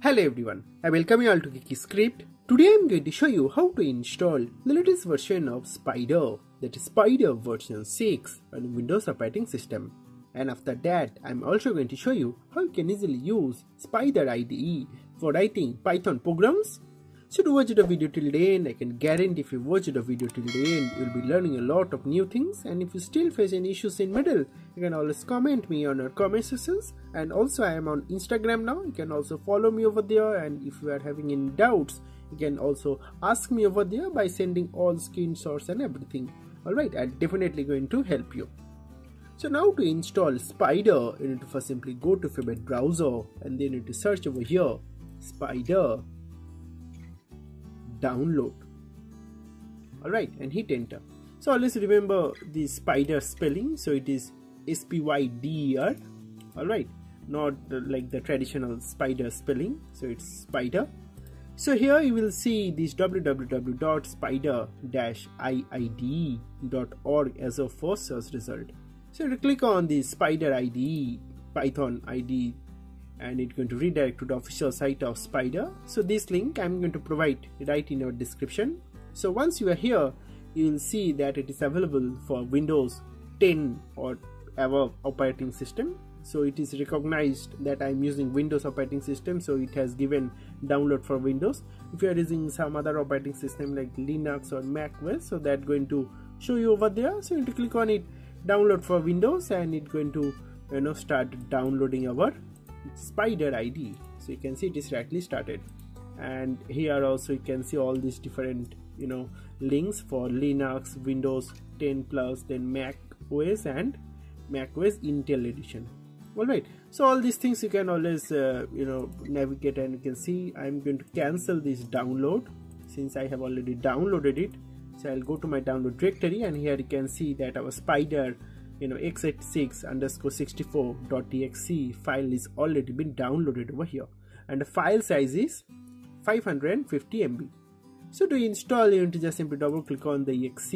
Hello everyone, I welcome you all to Geeky Script. Today I am going to show you how to install the latest version of Spyder, that is Spyder version 6 on Windows operating system. And after that, I am also going to show you how you can easily use Spyder IDE for writing Python programs. So to watch the video till the end, I can guarantee if you watch the video till the end, you will be learning a lot of new things. And if you still face any issues in middle, you can always comment me on our comment sections. And also I am on Instagram now, you can also follow me over there. And if you are having any doubts, you can also ask me over there by sending all screenshots and everything. Alright, I'm definitely going to help you. So now to install Spyder, you need to first simply go to favorite browser and then you need to search over here, Spyder download. Alright, and hit enter. So always remember the Spyder spelling, so it is Spyder. Alright, not like the traditional Spyder spelling, so it's Spyder. So here you will see this www.spyder-ide.org as a first search result. So you click on the Spyder IDE, Python IDE, and it's going to redirect to the official site of Spyder. So this link I'm going to provide right in your description. So once you are here, you will see that it is available for Windows 10 or above operating system. So it is recognized that I'm using Windows operating system, so it has given download for Windows. If you are using some other operating system like Linux or Mac OS, so that's going to show you over there. So you need to click on it, download for Windows, and it's going to start downloading our Spyder IDE. So you can see it is rightly started, and here also you can see all these different links for Linux, Windows 10 Plus, then Mac OS and Mac OS Intel edition. Alright, so all these things you can always navigate, and you can see I'm going to cancel this download since I have already downloaded it. So I'll go to my download directory, and here you can see that our Spyder x86_64.exe file is already been downloaded over here, and the file size is 550 MB. So to install, you need to just simply double click on the exe,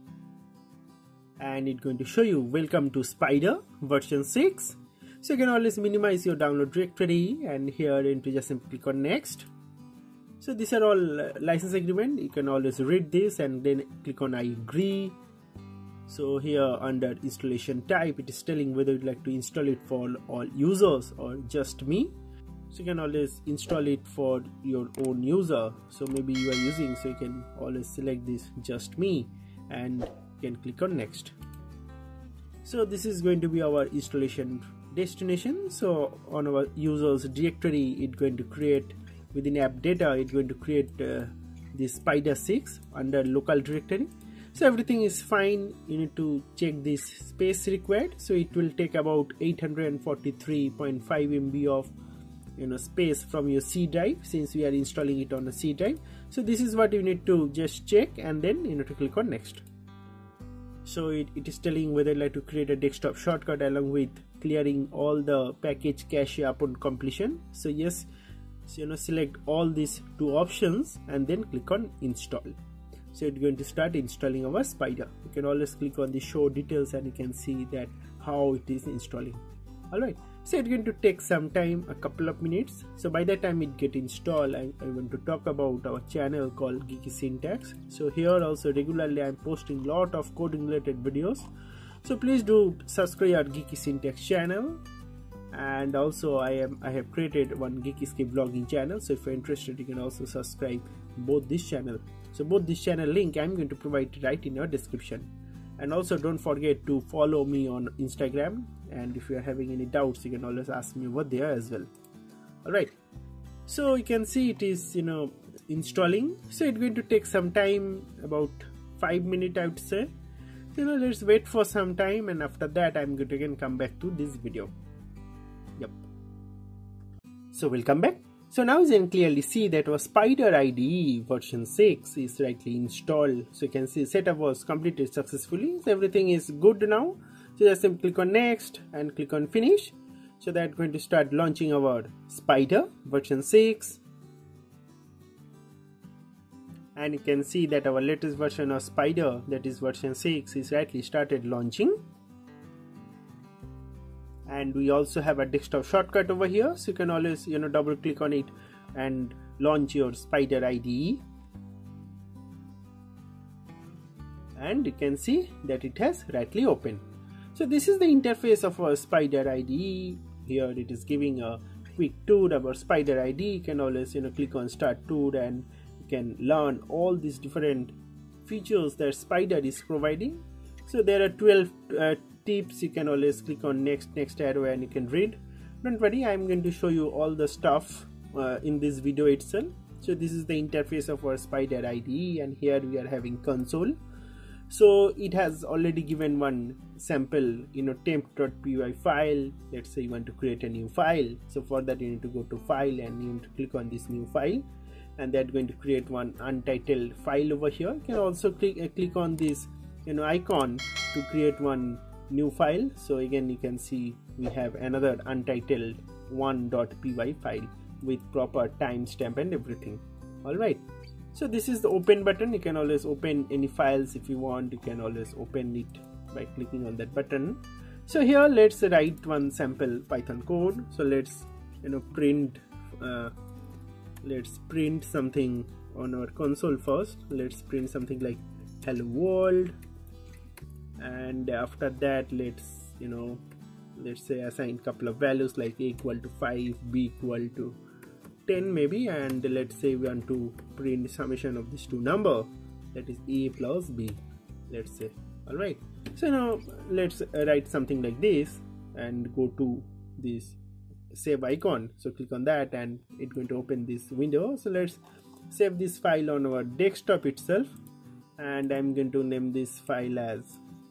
and it's going to show you welcome to Spyder version 6. So you can always minimize your download directory, and here you need to just simply click on next. So these are all license agreement. You can always read this and then click on I agree. So here under installation type, it is telling whether you'd like to install it for all users or just me. So you can always install it for your own user. So maybe you are using, so you can always select this just me and you can click on next. So this is going to be our installation destination. So on our users directory, it's going to create within app data, it's going to create this Spyder 6 under local directory. So everything is fine. You need to check this space required. So it will take about 843.5 MB of space from your C drive, since we are installing it on a C drive. So this is what you need to just check, and then you need to click on next. So it is telling whether you like to create a desktop shortcut along with clearing all the package cache upon completion. So yes, so select all these two options and then click on install. So it's going to start installing our Spyder. You can always click on the show details, and you can see that how it is installing. Alright, so it's going to take some time, a couple of minutes. So by the time it get installed, I want to talk about our channel called Geeky Syntax. So here also regularly I'm posting lot of coding related videos. So please do subscribe our Geeky Syntax channel. And also I have created one Geeky Script vlogging channel. So if you're interested, you can also subscribe both this channel. So both this channel link I'm going to provide right in your description. And also don't forget to follow me on Instagram, and if you are having any doubts, you can always ask me over there as well. Alright, so you can see it is installing. So it's going to take some time, about 5 minutes I would say. So let's wait for some time, and after that I'm going to again come back to this video. Yep. So welcome back. So now you can clearly see that our Spyder IDE version 6 is rightly installed. So you can see setup was completed successfully. So everything is good now. So just simply click on next and click on finish. So that's going to start launching our Spyder version 6. And you can see that our latest version of Spyder, that is version 6, is rightly started launching. and we also have a desktop shortcut over here, so you can always double click on it and launch your Spyder IDE, and you can see that it has rightly opened. So this is the interface of our Spyder IDE. Here it is giving a quick tour about Spyder IDE. You can always click on start tour, and you can learn all these different features that Spyder is providing. So there are 12 tips. You can always click on next arrow and you can read. Don't worry, I'm going to show you all the stuff in this video itself. So this is the interface of our Spyder IDE, and here we are having console. So it has already given one sample temp.py file. Let's say you want to create a new file. So for that you need to go to file and you need to click on this new file, and that's going to create one untitled file over here. You can also click on this icon to create one new file. So again you can see we have another untitled 1.py file with proper timestamp and everything. Alright, so this is the open button. You can always open any files if you want. You can always open it by clicking on that button. So here let's write one sample Python code. So let's print something on our console first. Let's print something like hello world, and after that let's say assign couple of values like a equal to 5, b equal to 10 maybe, and let's say we want to print summation of these two number, that is a plus b, let's say. Alright, so now let's write something like this and go to this save icon. So click on that and it's going to open this window. So let's save this file on our desktop itself, and I'm going to name this file as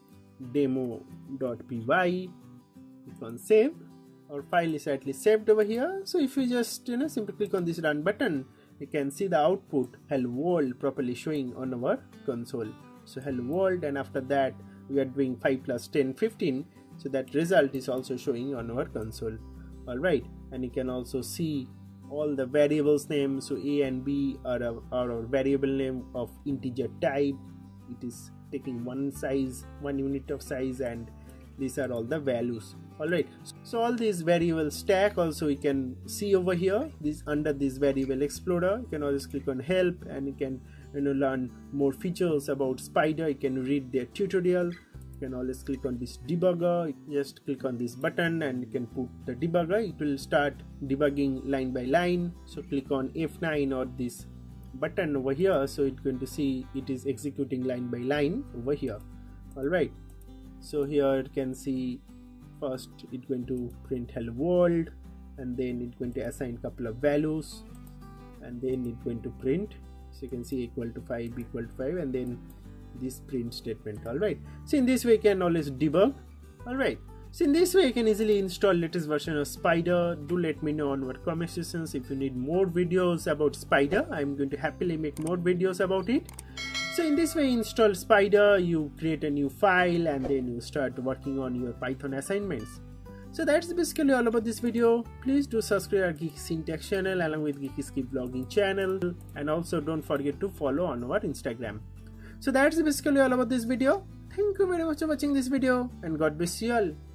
demo.py. Click on save. Our file is rightly saved over here. So if you just simply click on this run button, you can see the output hello world properly showing on our console. So hello world, and after that we are doing 5 plus 10 15, so that result is also showing on our console. Alright, and you can also see all the variables names. So a and b are our variable name of integer type. It is taking one unit of size, and these are all the values. Alright, so all these variable stack also you can see over here. This under this variable explorer, you can always click on help, and you can learn more features about Spyder. You can read their tutorial. You can always click on this debugger. Just click on this button and you can put the debugger. It will start debugging line by line. So click on F9 or this button over here, so it's going to see it is executing line by line over here. Alright, so here you can see first it's going to print hello world, and then it's going to assign couple of values, and then it's going to print. So you can see equal to 5, equal to 5, and then this print statement. Alright, so in this way you can always debug. Alright, so in this way you can easily install latest version of Spyder. Do let me know on our comment sections if you need more videos about Spyder. I'm going to happily make more videos about it. So in this way, install Spyder, you create a new file, and then you start working on your Python assignments. So that's basically all about this video. Please do subscribe our Geeky Syntax channel along with Geeky Script vlogging channel, and also don't forget to follow on our Instagram. So that's basically all about this video. Thank you very much for watching this video, and God bless you all.